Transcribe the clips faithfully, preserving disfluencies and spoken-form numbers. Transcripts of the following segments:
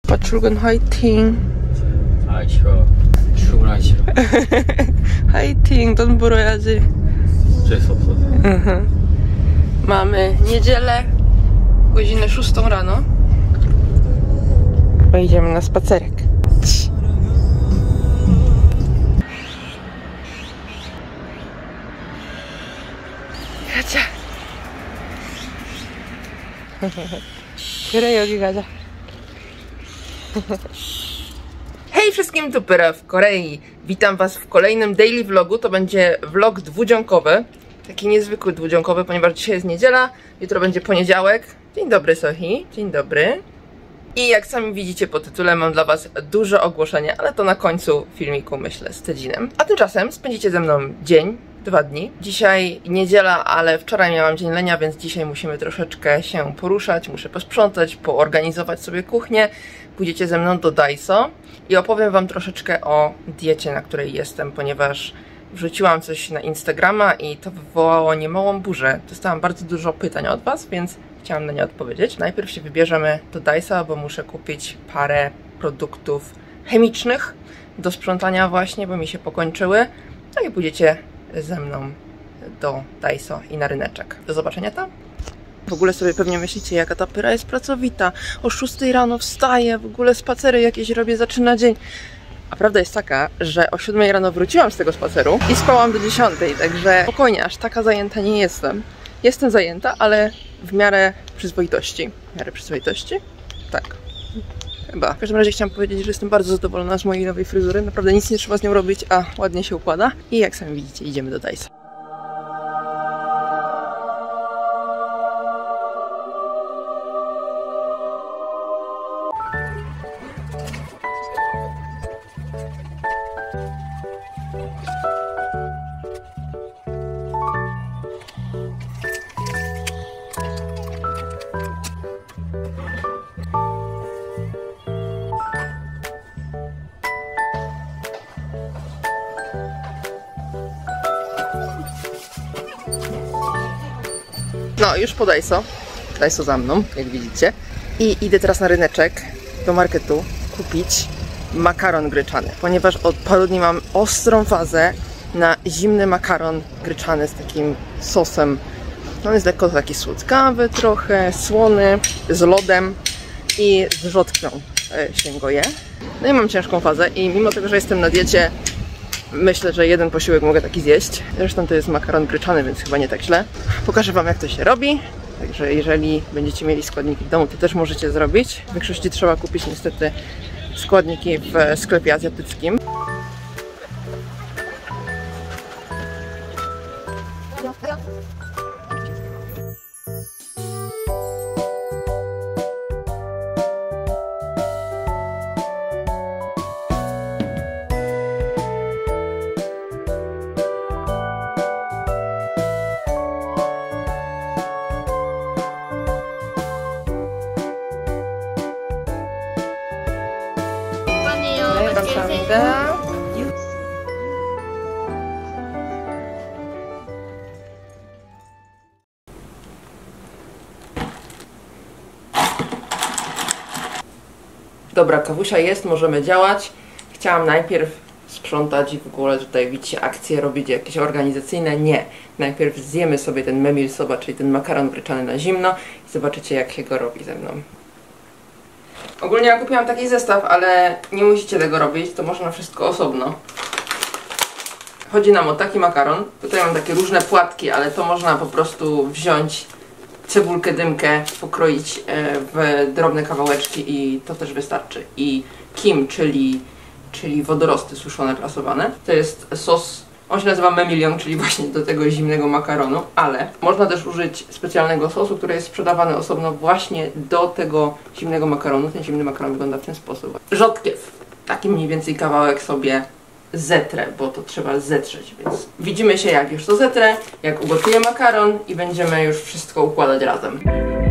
오빠 출근 화이팅. 아 싫어. 출근하기 싫어. 화이팅. 돈 벌어야지. 어쩔 수 없어서. Mamy niedzielę, godzinę szóstą rano. Pojedziemy na spacerek. 가자. 그래, 여기 가자. Hej wszystkim, tu Pyra w Korei. Witam was w kolejnym daily vlogu. To będzie vlog dwudziąkowy. Taki niezwykły dwudziąkowy, ponieważ dzisiaj jest niedziela, jutro będzie poniedziałek. Dzień dobry, Sohi. Dzień dobry. I jak sami widzicie po tytule, mam dla was duże ogłoszenie, ale to na końcu filmiku, myślę, z tydzinem. A tymczasem spędzicie ze mną dzień, dwa dni. Dzisiaj niedziela, ale wczoraj miałam dzień lenia, więc dzisiaj musimy troszeczkę się poruszać. Muszę posprzątać, poorganizować sobie kuchnię. Pójdziecie ze mną do Daiso i opowiem wam troszeczkę o diecie, na której jestem, ponieważ wrzuciłam coś na Instagrama i to wywołało niemałą burzę. Dostałam bardzo dużo pytań od was, więc chciałam na nie odpowiedzieć. Najpierw się wybierzemy do Daiso, bo muszę kupić parę produktów chemicznych do sprzątania właśnie, bo mi się pokończyły. No i pójdziecie ze mną do Daiso i na ryneczek. Do zobaczenia tam. W ogóle sobie pewnie myślicie, jaka ta Pyra jest pracowita. O szóstej rano wstaję, w ogóle spacery jakieś robię, zaczyna dzień. A prawda jest taka, że o siódmej rano wróciłam z tego spaceru i spałam do dziesiątej, także spokojnie, aż taka zajęta nie jestem. Jestem zajęta, ale w miarę przyzwoitości. W miarę przyzwoitości? Tak. Chyba. W każdym razie chciałam powiedzieć, że jestem bardzo zadowolona z mojej nowej fryzury. Naprawdę nic nie trzeba z nią robić, a ładnie się układa. I jak sami widzicie, idziemy do Daiso. No, już po Daiso. Daiso za mną, jak widzicie. I idę teraz na ryneczek do marketu kupić makaron gryczany, ponieważ od paru dni mam ostrą fazę na zimny makaron gryczany z takim sosem. On jest lekko taki słodkawy trochę, słony, z lodem i z rzodkwią się go je. No i mam ciężką fazę i mimo tego, że jestem na diecie, myślę, że jeden posiłek mogę taki zjeść. Zresztą to jest makaron gryczany, więc chyba nie tak źle. Pokażę wam, jak to się robi. Także jeżeli będziecie mieli składniki w domu, to też możecie zrobić. W większości trzeba kupić niestety składniki w sklepie azjatyckim. 감사합니다. Dobra, kawusia jest, możemy działać. Chciałam najpierw sprzątać i w ogóle tutaj widzicie akcje robić jakieś organizacyjne. Nie. Najpierw zjemy sobie ten memil soba, czyli ten makaron gryczany na zimno i zobaczycie, jak się go robi ze mną. Ogólnie ja kupiłam taki zestaw, ale nie musicie tego robić, to można wszystko osobno. Chodzi nam o taki makaron. Tutaj mam takie różne płatki, ale to można po prostu wziąć cebulkę, dymkę, pokroić w drobne kawałeczki i to też wystarczy. I kim, czyli, czyli wodorosty suszone, prasowane. To jest sos, on się nazywa memilion, czyli właśnie do tego zimnego makaronu, ale można też użyć specjalnego sosu, który jest sprzedawany osobno właśnie do tego zimnego makaronu. Ten zimny makaron wygląda w ten sposób. Rzodkiew. Taki mniej więcej kawałek sobie zetrę, bo to trzeba zetrzeć, więc widzimy się, jak już to zetrę, jak ugotuję makaron i będziemy już wszystko układać razem.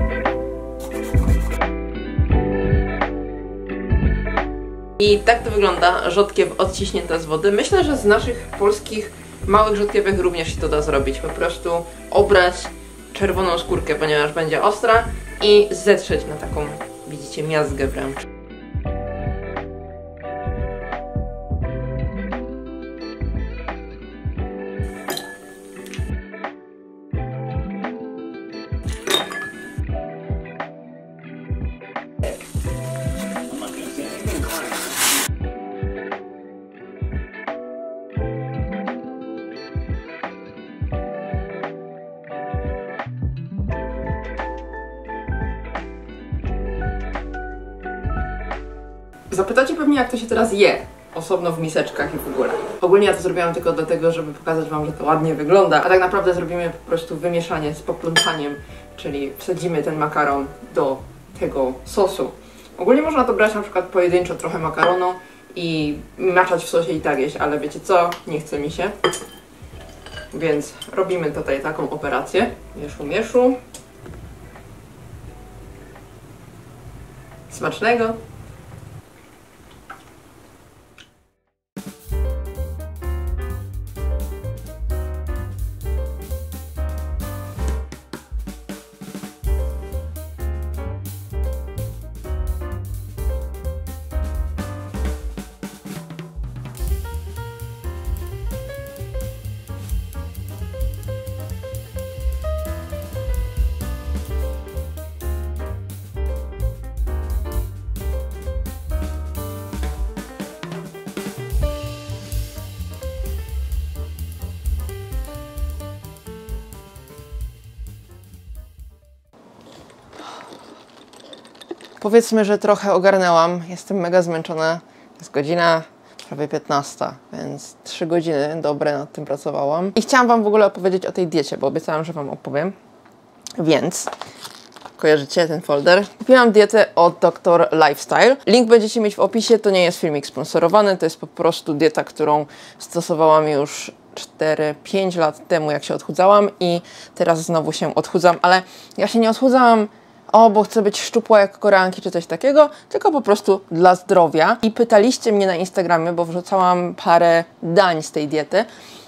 I tak to wygląda, rzodkiew odciśnięta z wody. Myślę, że z naszych polskich małych rzodkiewek również się to da zrobić. Po prostu obrać czerwoną skórkę, ponieważ będzie ostra, i zetrzeć na taką, widzicie, miazgę wręcz. Zapytacie pewnie, jak to się teraz je, osobno w miseczkach i w ogóle. Ogólnie ja to zrobiłam tylko dlatego, żeby pokazać wam, że to ładnie wygląda, a tak naprawdę zrobimy po prostu wymieszanie z poplątaniem, czyli wsadzimy ten makaron do tego sosu. Ogólnie można to brać na przykład pojedynczo trochę makaronu i maczać w sosie i tak jeść, ale wiecie co? Nie chce mi się. Więc robimy tutaj taką operację. Mieszu, mieszu. Smacznego. Powiedzmy, że trochę ogarnęłam. Jestem mega zmęczona. Jest godzina prawie piętnasta, więc trzy godziny dobre nad tym pracowałam. I chciałam wam w ogóle opowiedzieć o tej diecie, bo obiecałam, że wam opowiem. Więc kojarzycie ten folder? Kupiłam dietę od doktor Lifestyle. Link będziecie mieć w opisie. To nie jest filmik sponsorowany, to jest po prostu dieta, którą stosowałam już cztery pięć lat temu, jak się odchudzałam, i teraz znowu się odchudzam, ale ja się nie odchudzam o, bo chcę być szczupła jak Koreanki czy coś takiego, tylko po prostu dla zdrowia. I pytaliście mnie na Instagramie, bo wrzucałam parę dań z tej diety,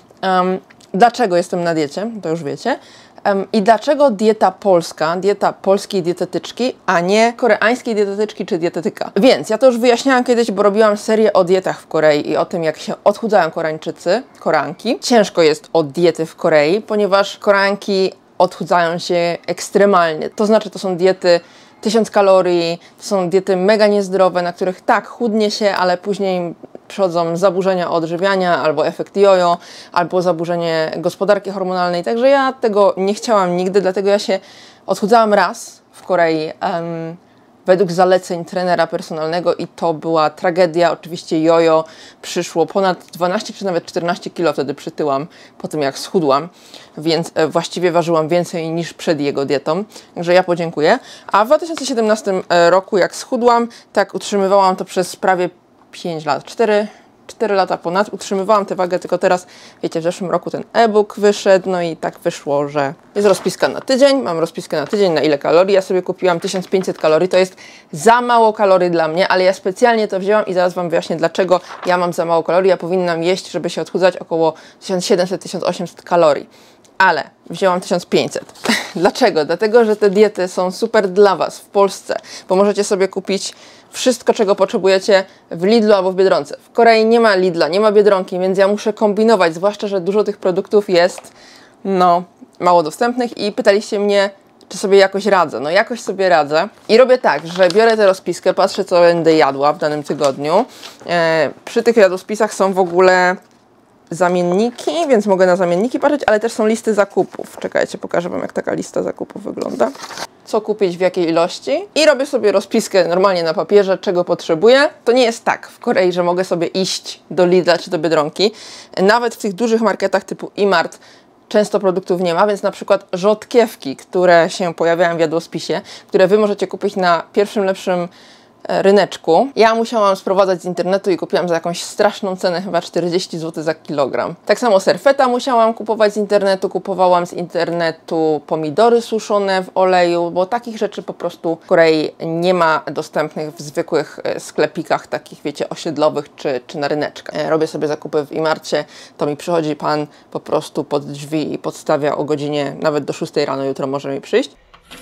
um, dlaczego jestem na diecie, to już wiecie. Um, I dlaczego dieta polska, dieta polskiej dietetyczki, a nie koreańskiej dietetyczki czy dietetyka. Więc ja to już wyjaśniałam kiedyś, bo robiłam serię o dietach w Korei i o tym, jak się odchudzają Koreańczycy, Koreanki. Ciężko jest o diety w Korei, ponieważ Koreanki odchudzają się ekstremalnie. To znaczy, to są diety tysiąc kalorii, to są diety mega niezdrowe, na których tak, chudnie się, ale później przychodzą zaburzenia odżywiania, albo efekt jojo, albo zaburzenie gospodarki hormonalnej. Także ja tego nie chciałam nigdy, dlatego ja się odchudzałam raz w Korei um, według zaleceń trenera personalnego i to była tragedia. Oczywiście jojo, przyszło ponad dwanaście czy nawet czternaście kilo, wtedy przytyłam po tym, jak schudłam, więc właściwie ważyłam więcej niż przed jego dietą, także ja podziękuję. A w dwa tysiące siedemnastym roku, jak schudłam, tak utrzymywałam to przez prawie pięć lat, cztery lata ponad, utrzymywałam tę wagę, tylko teraz, wiecie, w zeszłym roku ten e-book wyszedł, no i tak wyszło, że jest rozpiska na tydzień, mam rozpiskę na tydzień, na ile kalorii. Ja sobie kupiłam tysiąc pięćset kalorii, to jest za mało kalorii dla mnie, ale ja specjalnie to wzięłam i zaraz wam wyjaśnię, dlaczego ja mam za mało kalorii. Ja powinnam jeść, żeby się odchudzać, około tysiąc siedemset do tysiąc osiemset kalorii. Ale wzięłam tysiąc pięćset. Dlaczego? Dlatego, że te diety są super dla was w Polsce, bo możecie sobie kupić wszystko, czego potrzebujecie w Lidlu albo w Biedronce. W Korei nie ma Lidla, nie ma Biedronki, więc ja muszę kombinować, zwłaszcza że dużo tych produktów jest, no, mało dostępnych i pytaliście mnie, czy sobie jakoś radzę. No jakoś sobie radzę i robię tak, że biorę tę rozpiskę, patrzę, co będę jadła w danym tygodniu. E, przy tych jadłospisach są w ogóle zamienniki, więc mogę na zamienniki patrzeć, ale też są listy zakupów. Czekajcie, pokażę wam, jak taka lista zakupów wygląda. Co kupić, w jakiej ilości. I robię sobie rozpiskę normalnie na papierze, czego potrzebuję. To nie jest tak w Korei, że mogę sobie iść do Lidla czy do Biedronki. Nawet w tych dużych marketach typu E-Mart często produktów nie ma, więc na przykład rzodkiewki, które się pojawiają w jadłospisie, które wy możecie kupić na pierwszym lepszym ryneczku. Ja musiałam sprowadzać z internetu i kupiłam za jakąś straszną cenę, chyba czterdzieści złotych za kilogram. Tak samo serfeta musiałam kupować z internetu, kupowałam z internetu pomidory suszone w oleju, bo takich rzeczy po prostu w Korei nie ma dostępnych w zwykłych sklepikach, takich wiecie, osiedlowych czy, czy na ryneczkach. Robię sobie zakupy w E-Marcie, to mi przychodzi pan po prostu pod drzwi i podstawia o godzinie, nawet do szóstej rano jutro może mi przyjść.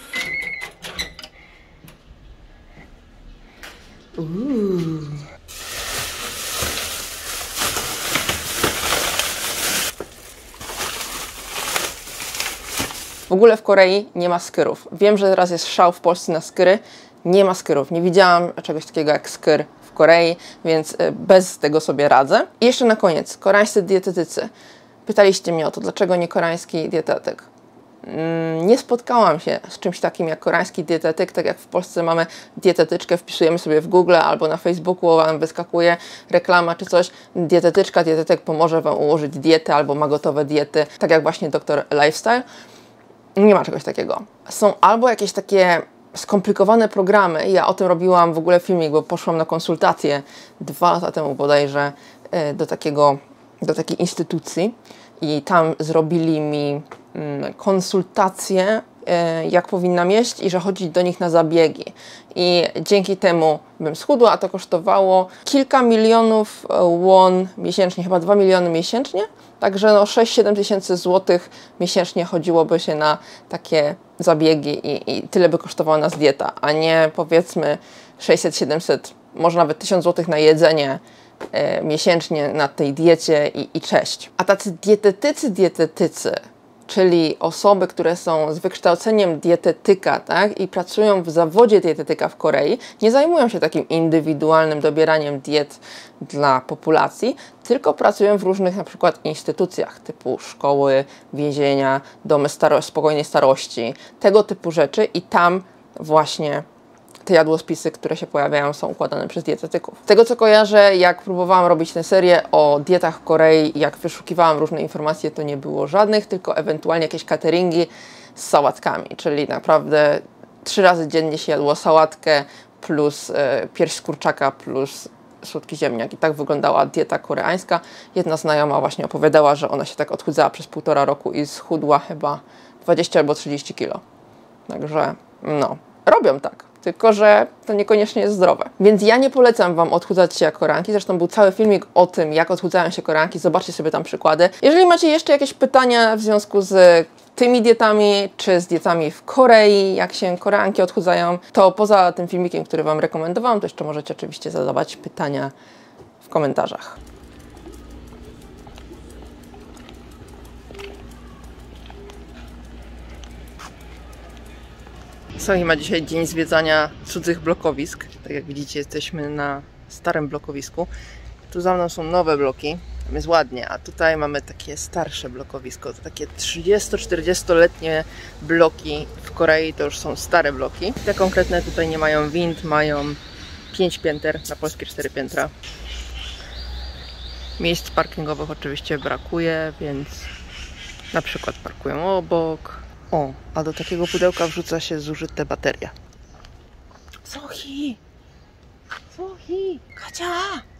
Uuu. W ogóle w Korei nie ma skyrów. Wiem, że teraz jest szał w Polsce na skyry. Nie ma skyrów. Nie widziałam czegoś takiego jak skyr w Korei, więc bez tego sobie radzę. I jeszcze na koniec, koreańscy dietetycy. Pytaliście mnie o to, dlaczego nie koreański dietetyk. nie spotkałam się z czymś takim jak koreański dietetyk, tak jak w Polsce mamy dietetyczkę, wpisujemy sobie w Google albo na Facebooku, wam wyskakuje reklama czy coś, dietetyczka, dietetyk pomoże wam ułożyć dietę albo ma gotowe diety, tak jak właśnie doktor Lifestyle. Nie ma czegoś takiego. Są albo jakieś takie skomplikowane programy. Ja o tym robiłam w ogóle filmik, bo poszłam na konsultację dwa lata temu bodajże do takiego, do takiej instytucji i tam zrobili mi konsultację, jak powinnam jeść i że chodzić do nich na zabiegi. I dzięki temu bym schudła, a to kosztowało kilka milionów won miesięcznie, chyba dwa miliony miesięcznie. Także no sześć siedem tysięcy złotych miesięcznie chodziłoby się na takie zabiegi i, i tyle by kosztowała nas dieta, a nie powiedzmy sześćset siedemset, może nawet tysiąc złotych na jedzenie e, miesięcznie na tej diecie i, i cześć. A tacy dietetycy, dietetycy, czyli osoby, które są z wykształceniem dietetyka, tak, i pracują w zawodzie dietetyka w Korei, nie zajmują się takim indywidualnym dobieraniem diet dla populacji, tylko pracują w różnych na przykład instytucjach typu szkoły, więzienia, domy staro- spokojnej starości, tego typu rzeczy i tam właśnie te jadłospisy, które się pojawiają, są układane przez dietetyków. Z tego co kojarzę, jak próbowałam robić tę serię o dietach w Korei, jak wyszukiwałam różne informacje, to nie było żadnych, tylko ewentualnie jakieś cateringi z sałatkami, czyli naprawdę trzy razy dziennie się jadło sałatkę plus e, pierś z kurczaka plus słodki ziemniak. I tak wyglądała dieta koreańska. Jedna znajoma właśnie opowiadała, że ona się tak odchudzała przez półtora roku i schudła chyba dwadzieścia albo trzydzieści kilo. Także no, robią tak. Tylko że to niekoniecznie jest zdrowe. Więc ja nie polecam wam odchudzać się jak Koreanki. Zresztą był cały filmik o tym, jak odchudzają się Koreanki. Zobaczcie sobie tam przykłady. Jeżeli macie jeszcze jakieś pytania w związku z tymi dietami, czy z dietami w Korei, jak się Koreanki odchudzają, to poza tym filmikiem, który wam rekomendowałam, to jeszcze możecie oczywiście zadawać pytania w komentarzach. Sohi ma dzisiaj dzień zwiedzania cudzych blokowisk. Tak jak widzicie, jesteśmy na starym blokowisku. Tu za mną są nowe bloki, tam jest ładnie, a tutaj mamy takie starsze blokowisko. To takie trzydziesto-czterdziestoletnie bloki w Korei, to już są stare bloki. Te konkretne tutaj nie mają wind, mają pięć pięter, na polskie cztery piętra. Miejsc parkingowych oczywiście brakuje, więc na przykład parkują obok. O, a do takiego pudełka wrzuca się zużyte bateria. Sohi! Sohi! Kacia!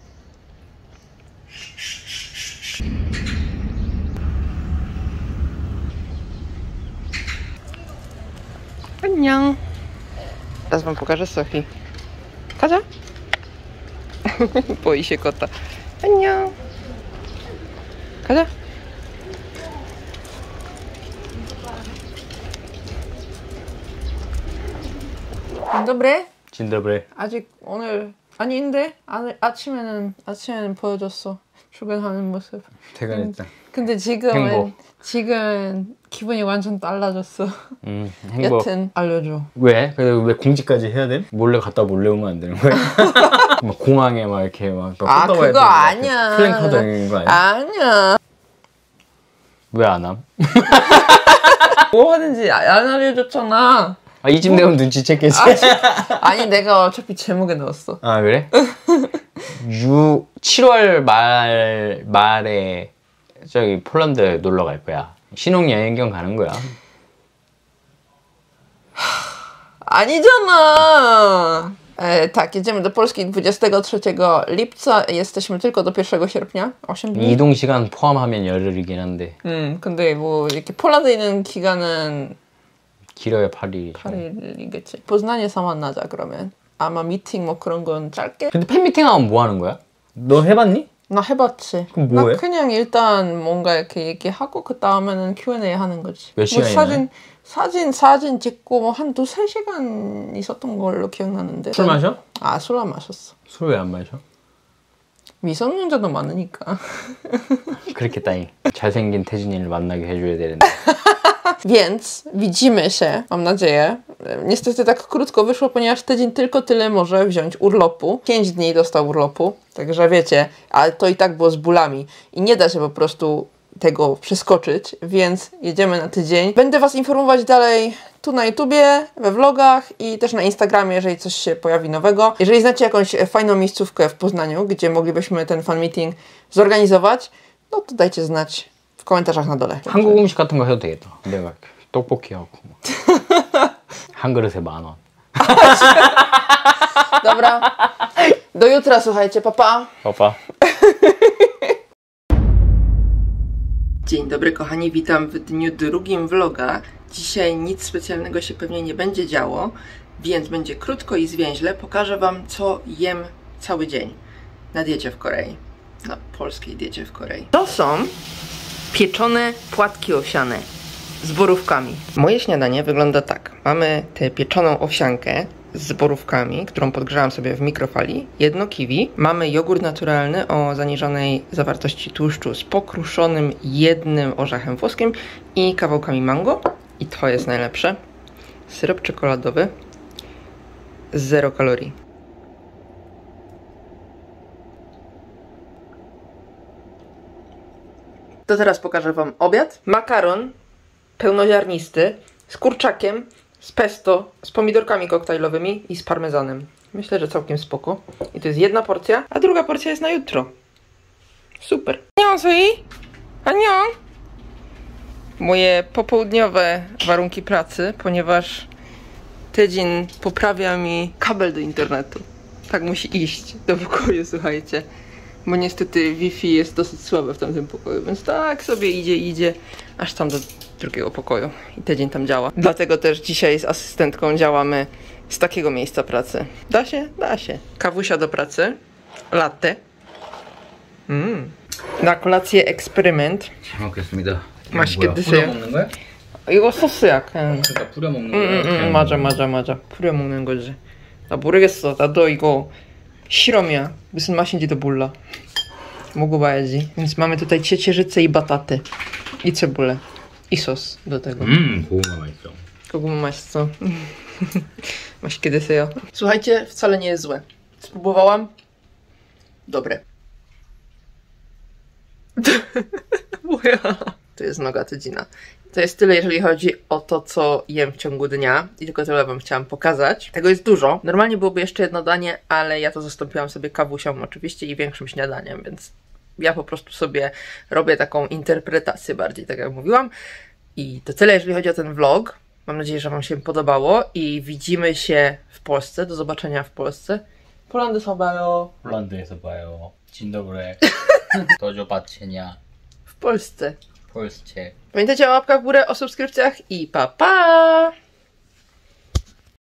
Anniang! Teraz wam pokażę Sohi. Kacia? Boi się kota. Anniang! Kacia? Dzień dobry. Dzień dobry. 아직 오늘 아닌데 아침에는 아침에는 보여줬어. 출근하는 모습. 퇴근했다. 근데 지금은 행복. 지금은 기분이 완전 달라졌어. 음, 행복. 여튼 알려줘. 왜? 그래도 왜 공지까지 해야 돼? 몰래 갔다 몰래 오면 안 되는 거야? 막 공항에 막 이렇게 막 아 그거 되고, 아니야. 플랜카드 있는 거 아니야? 아니야. 왜 안 함? 뭐 하는지 안 알려줬잖아. 아, 이쯤 되면 눈치챘겠지? 아, 아니 내가 어차피 제목에 넣었어. 아 그래? 유 칠월 말 말에 저기 폴란드 놀러 갈 거야. 신혼여행 겸 가는 거야. 아니잖아. E, tak, jedziemy do Polski dwudziestego trzeciego lipca. Jesteśmy tylko do pierwszego sierpnia. osiem dni. 이동 시간 포함하면 열흘이긴 한데. 음, 근데 뭐 이렇게 폴란드에 있는 기간은 길어요 팔 일이죠. 팔 일이겠지. 포즈나니에 만나자 그러면. 아마 미팅 뭐 그런 건 짧게. 근데 팬미팅 하면 뭐 하는 거야? 너 해봤니? 나 해봤지. 그럼 뭐 나 해? 그냥 일단 뭔가 이렇게 얘기하고 그 다음에는 큐 앤 에이 하는 거지. 몇 뭐 시간이나? 사진 사진 사진 찍고 뭐 한 두세 시간 있었던 걸로 기억나는데. 술 마셔? 아, 술 안 마셨어. 술 왜 안 마셔? 미성년자도 많으니까. 그렇게 따니 잘생긴 태진이를 만나게 해줘야 되는데. Więc widzimy się, mam nadzieję. Niestety tak krótko wyszło, ponieważ tydzień tylko tyle może wziąć urlopu. Pięć dni dostał urlopu, także wiecie, ale to i tak było z bólami. I nie da się po prostu tego przeskoczyć, więc jedziemy na tydzień. Będę Was informować dalej tu na YouTubie, we vlogach i też na Instagramie, jeżeli coś się pojawi nowego. Jeżeli znacie jakąś fajną miejscówkę w Poznaniu, gdzie moglibyśmy ten fan meeting zorganizować, no to dajcie znać w komentarzach na dole. 한국 음식 같은 거 해도 되겠다. 내가 떡볶이하고 한 그릇에 만 원. Dobra. Do jutra, słuchajcie, papa. Papa. Dzień dobry kochani, witam w dniu drugim vloga. Dzisiaj nic specjalnego się pewnie nie będzie działo, więc będzie krótko i zwięźle. Pokażę Wam, co jem cały dzień na diecie w Korei. Na polskiej diecie w Korei. To są pieczone płatki owsiane z borówkami. Moje śniadanie wygląda tak. Mamy tę pieczoną owsiankę z borówkami, którą podgrzałam sobie w mikrofali. Jedno kiwi. Mamy jogurt naturalny o zaniżonej zawartości tłuszczu z pokruszonym jednym orzechem włoskim i kawałkami mango. I to jest najlepsze. Syrop czekoladowy. Zero kalorii. To teraz pokażę Wam obiad. Makaron pełnoziarnisty z kurczakiem, z pesto, z pomidorkami koktajlowymi i z parmezanem. Myślę, że całkiem spoko. I to jest jedna porcja, a druga porcja jest na jutro. Super. Anio, Sui! Anio! Moje popołudniowe warunki pracy, ponieważ tydzień poprawia mi kabel do internetu. Tak musi iść do pokoju, słuchajcie. Bo niestety Wi-Fi jest dosyć słabe w tamtym pokoju, więc tak sobie idzie, idzie, aż tam do drugiego pokoju i tydzień tam działa. Dlatego też dzisiaj z asystentką działamy z takiego miejsca pracy. Da się? Da się. Kawusia do pracy, latte. Mm. Na kolację eksperyment. 잘 먹겠습니다. 맛있게 뭐야, 드세요. 뿌려 먹는 거야? 이거 소스야, 그냥. 그러니까 뿌려 먹는 응, 거야? 응, 응, 맞아, 맞아, 맞아. 뿌려 먹는 거지. 나 모르겠어. 나도 이거 실험이야. 무슨 맛인지도 몰라. 먹어봐야지. Więc mamy tutaj ciecierzycę i bataty. I cebulę. I sos do tego. 음, 고구마 맛있어. Kogo 맛있어. 맛있게 드세요. Słuchajcie, wcale nie jest złe. Spróbowałam. Dobre. Moja. To jest noga tydzina. To jest tyle, jeżeli chodzi o to, co jem w ciągu dnia. I tylko tyle Wam chciałam pokazać. Tego jest dużo. Normalnie byłoby jeszcze jedno danie, ale ja to zastąpiłam sobie kawusią oczywiście i większym śniadaniem, więc ja po prostu sobie robię taką interpretację bardziej, tak jak mówiłam. I to tyle, jeżeli chodzi o ten vlog. Mam nadzieję, że Wam się podobało i widzimy się w Polsce. Do zobaczenia w Polsce. 폴란드에서 봐요. 폴란드에서 봐요. dzień dobry. Do zobaczenia. W Polsce. W Polsce. Pamiętajcie o łapkach w górę, o subskrypcjach i pa pa!